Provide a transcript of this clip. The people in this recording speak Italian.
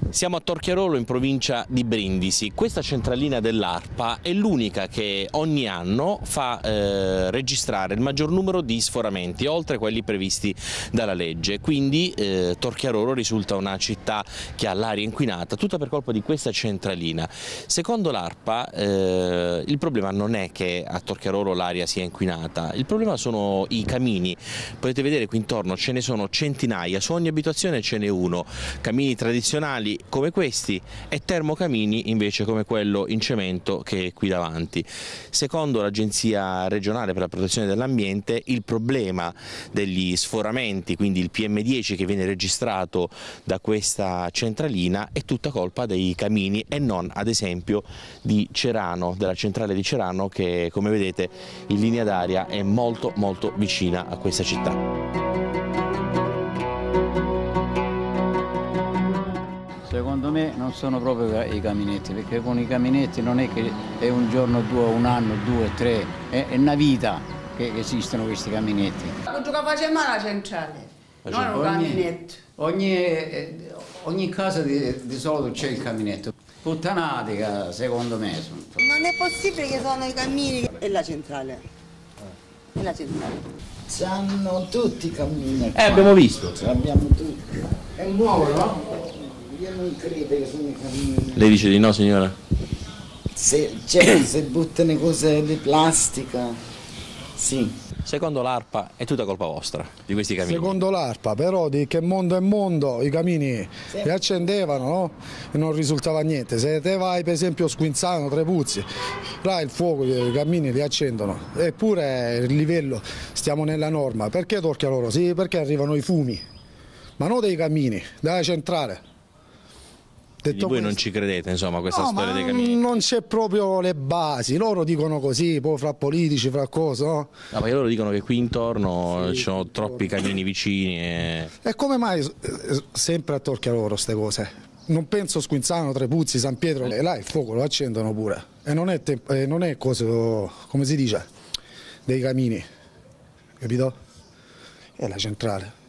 Siamo a Torchiarolo in provincia di Brindisi. Questa centralina dell'ARPA è l'unica che ogni anno fa registrare il maggior numero di sforamenti, oltre a quelli previsti dalla legge. Quindi Torchiarolo risulta una città che ha l'aria inquinata, tutta per colpa di questa centralina. Secondo l'ARPA il problema non è che a Torchiarolo l'aria sia inquinata, il problema sono i camini. Potete vedere qui intorno ce ne sono centinaia, su ogni abitazione ce n'è uno. Camini tradizionali come questi e termocamini invece come quello in cemento che è qui davanti. Secondo l'Agenzia regionale per la protezione dell'ambiente il problema degli sforamenti, quindi il PM10 che viene registrato da questa centralina, è tutta colpa dei camini e non ad esempio di Cerano, della centrale di Cerano, che come vedete in linea d'aria è molto vicina a questa città. Secondo me non sono proprio i caminetti, perché con i caminetti non è che è un giorno, due, un anno, due, tre, è una vita che esistono questi caminetti. Non facciamo la centrale, non è un caminetto. Ogni casa di solito c'è il caminetto. Puttanatica, secondo me. Non è possibile che sono i cammini e la centrale. E la centrale. C'hanno tutti i cammini. Abbiamo visto. Abbiamo tutti. È nuovo, no? Io non credo che sono i cammini. Lei dice di no, signora? Se buttano cose di plastica, sì. Secondo l'ARPA è tutta colpa vostra, di questi camini? Secondo l'ARPA, però di che mondo è mondo, i camini li accendevano, no? E non risultava niente. Se te vai per esempio a Squinzano, Trepuzzi, là il fuoco, i camini li accendono. Eppure il livello, stiamo nella norma. Perché Torchiarolo? Sì, perché arrivano i fumi, ma non dei camini, dalla centrale. Quindi voi non ci credete, insomma, a questa storia dei camini? Non c'è proprio le basi, loro dicono così, poi fra politici, fra cose, no? No, perché loro dicono che qui intorno ci sono troppi camini vicini e come mai sempre a Torchiarolo queste cose? Non penso Squinzano, Trepuzzi, San Pietro, e là il fuoco lo accendono pure. E non è cosa, come si dice, dei camini, capito? È la centrale.